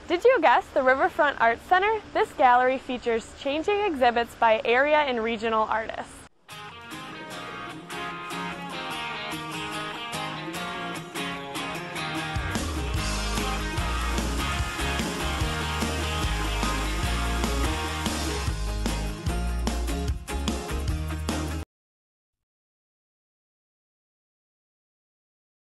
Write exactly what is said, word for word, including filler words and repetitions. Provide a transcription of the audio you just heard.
Did you guess the Riverfront Arts Center? This gallery features changing exhibits by area and regional artists.